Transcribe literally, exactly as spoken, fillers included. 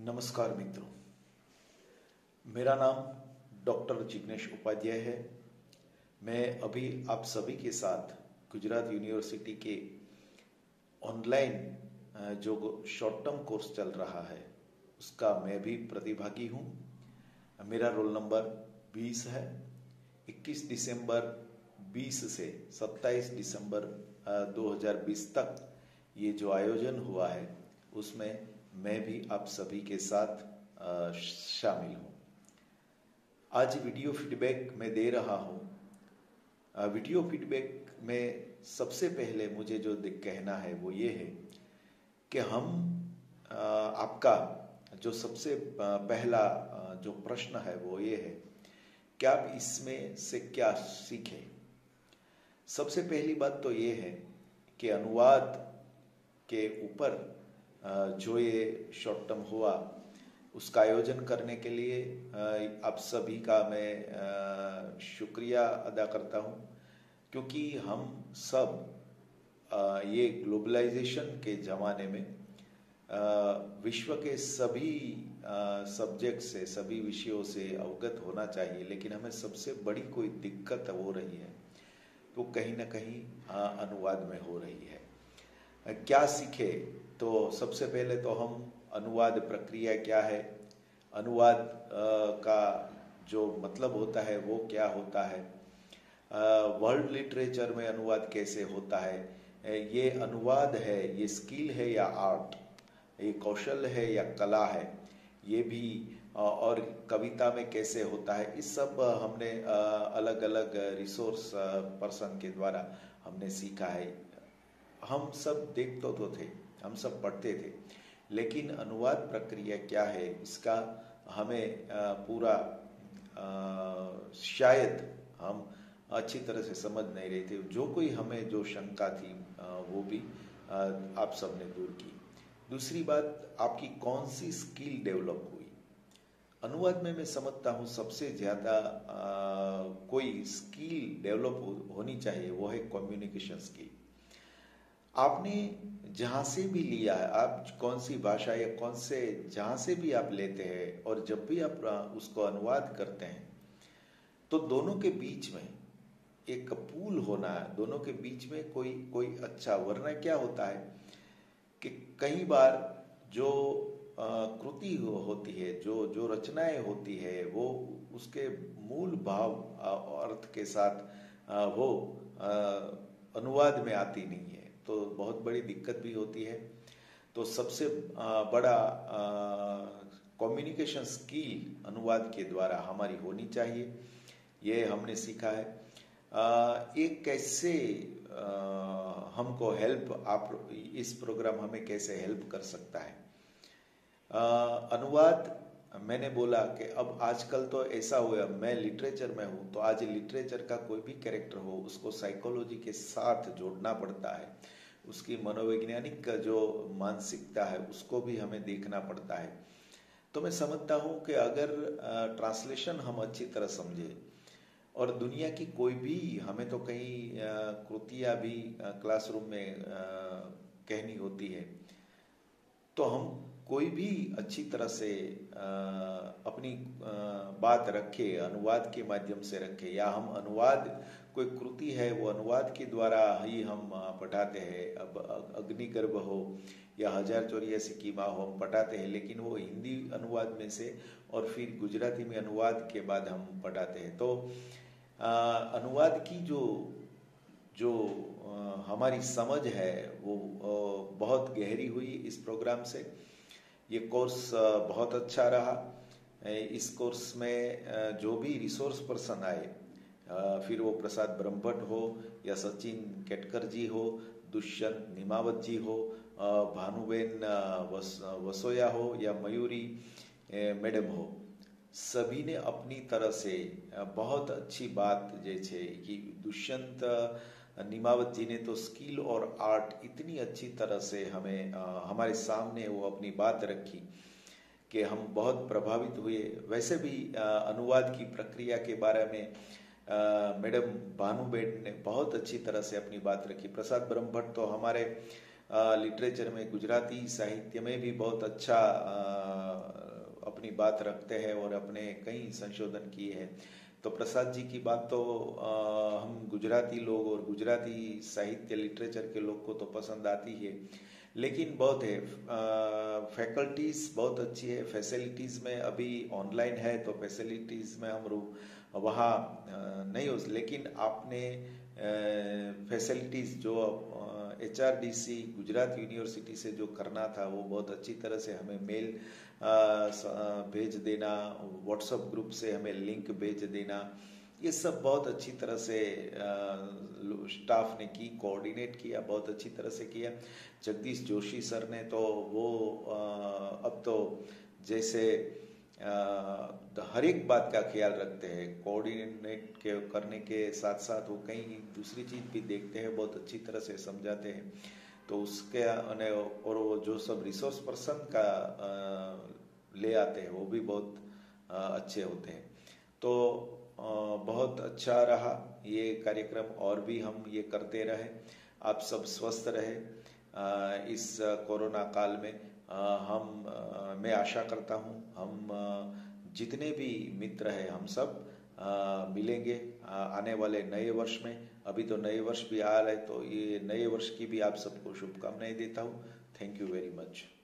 नमस्कार मित्रों, मेरा नाम डॉक्टर जिग्नेश उपाध्याय है। मैं अभी आप सभी के साथ गुजरात यूनिवर्सिटी के ऑनलाइन जो शॉर्ट टर्म कोर्स चल रहा है उसका मैं भी प्रतिभागी हूँ। मेरा रोल नंबर बीस है। इक्कीस दिसंबर बीस से सत्ताईस दिसंबर दो हज़ार बीस तक ये जो आयोजन हुआ है उसमें मैं भी आप सभी के साथ शामिल हूँ। आज वीडियो फीडबैक मैं दे रहा हूँ। वीडियो फीडबैक में सबसे पहले मुझे जो कहना है वो ये है कि हम आपका जो सबसे पहला जो प्रश्न है वो ये है कि आप इसमें से क्या सीखें। सबसे पहली बात तो ये है कि अनुवाद के ऊपर जो ये शॉर्ट टर्म हुआ उसका आयोजन करने के लिए आप सभी का मैं शुक्रिया अदा करता हूँ, क्योंकि हम सब ये ग्लोबलाइजेशन के ज़माने में विश्व के सभी सब्जेक्ट से सभी विषयों से अवगत होना चाहिए, लेकिन हमें सबसे बड़ी कोई दिक्कत हो रही है तो कहीं ना कहीं अनुवाद में हो रही है। क्या सीखे तो सबसे पहले तो हम अनुवाद प्रक्रिया क्या है, अनुवाद का जो मतलब होता है वो क्या होता है, वर्ल्ड लिटरेचर में अनुवाद कैसे होता है, ये अनुवाद है ये स्किल है या आर्ट, ये कौशल है या कला है, ये भी और कविता में कैसे होता है, इस सब हमने अलग अलग रिसोर्स पर्सन के द्वारा हमने सीखा है। हम सब देखते तो थे, हम सब पढ़ते थे, लेकिन अनुवाद प्रक्रिया क्या है इसका हमें पूरा शायद हम अच्छी तरह से समझ नहीं रहे थे। जो कोई हमें जो शंका थी वो भी आप सब ने दूर की। दूसरी बात, आपकी कौन सी स्किल डेवलप हुई। अनुवाद में मैं समझता हूँ सबसे ज़्यादा कोई स्किल डेवलप हो, होनी चाहिए, वो है कम्युनिकेशन स्किल। आपने जहाँ से भी लिया है, आप कौन सी भाषा या कौन से जहाँ से भी आप लेते हैं और जब भी आप उसको अनुवाद करते हैं तो दोनों के बीच में एक पुल होना है, दोनों के बीच में कोई कोई अच्छा, वरना क्या होता है कि कई बार जो कृति हो, होती है, जो जो रचनाएं होती है वो उसके मूल भाव अर्थ के साथ वो अनुवाद में आती नहीं है, तो बहुत बड़ी दिक्कत भी होती है। तो सबसे बड़ा कम्युनिकेशन स्किल अनुवाद के द्वारा हमारी होनी चाहिए, ये हमने सीखा है। एक कैसे हमको हेल्प, आप इस प्रोग्राम हमें कैसे हेल्प कर सकता है। अनुवाद मैंने बोला कि अब आजकल तो ऐसा हुआ, मैं लिटरेचर में हूँ तो आज लिटरेचर का कोई भी कैरेक्टर हो उसको साइकोलॉजी के साथ जोड़ना पड़ता है, उसकी मनोवैज्ञानिक जो मानसिकता है उसको भी हमें देखना पड़ता है। तो मैं समझता हूँ कि अगर ट्रांसलेशन हम अच्छी तरह समझे और दुनिया की कोई भी, हमें तो कई कृतियाँ भी क्लासरूम में कहनी होती है, तो हम कोई भी अच्छी तरह से अपनी बात रखे, अनुवाद के माध्यम से रखे, या हम अनुवाद कोई कृति है वो अनुवाद के द्वारा ही हम पढ़ाते हैं। अब अग्निगर्भ हो या हजार चौरासी की माँ हो हम पढ़ाते हैं, लेकिन वो हिंदी अनुवाद में से और फिर गुजराती में अनुवाद के बाद हम पढ़ाते हैं। तो आ, अनुवाद की जो जो आ, हमारी समझ है वो आ, बहुत गहरी हुई इस प्रोग्राम से। ये कोर्स बहुत अच्छा रहा। इस कोर्स में जो भी रिसोर्स पर्सन आए, फिर वो प्रसाद ब्रह्मभट्ट हो या सचिन केटकर जी हो, दुष्यंत निमावत जी हो, भानुबेन वस, वसोया हो या मयूरी मैडम हो, सभी ने अपनी तरह से बहुत अच्छी बात जैसे कि दुष्यंत निमावत जी ने तो स्किल और आर्ट इतनी अच्छी तरह से हमें आ, हमारे सामने वो अपनी बात रखी कि हम बहुत प्रभावित हुए। वैसे भी आ, अनुवाद की प्रक्रिया के बारे में मैडम भानुबेन ने बहुत अच्छी तरह से अपनी बात रखी। प्रसाद ब्रह्मभट्ट तो हमारे लिटरेचर में, गुजराती साहित्य में भी बहुत अच्छा आ, अपनी बात रखते हैं और अपने कई संशोधन किए हैं। तो प्रसाद जी की बात तो आ, हम गुजराती लोग और गुजराती साहित्य लिटरेचर के लोग को तो पसंद आती है, लेकिन बहुत है, फैकल्टीज बहुत अच्छी है, फैसिलिटीज़ में अभी ऑनलाइन है तो फैसिलिटीज़ में हम वहाँ नहीं हो, लेकिन आपने फैसिलिटीज़ जो H R D C Gujarat university से जो करना था वो बहुत अच्छी तरह से हमें मेल भेज देना, व्हाट्सएप ग्रुप से हमें लिंक भेज देना, ये सब बहुत अच्छी तरह से स्टाफ ने की, कोऑर्डिनेट किया, बहुत अच्छी तरह से किया। जगदीश जोशी सर ने तो वो अब तो जैसे हर एक बात का ख्याल रखते हैं, कोऑर्डिनेट के करने के साथ साथ वो कई दूसरी चीज भी देखते हैं, बहुत अच्छी तरह से समझाते हैं। तो उसके और वो जो सब रिसोर्स पर्सन का ले आते हैं वो भी बहुत अच्छे होते हैं। तो बहुत अच्छा रहा ये कार्यक्रम, और भी हम ये करते रहे। आप सब स्वस्थ रहे इस कोरोना काल में। हम मैं आशा करता हूँ हम जितने भी मित्र हैं हम सब मिलेंगे आने वाले नए वर्ष में। अभी तो नए वर्ष भी आ रहा है, तो ये नए वर्ष की भी आप सबको शुभकामनाएं देता हूँ। Thank you very much.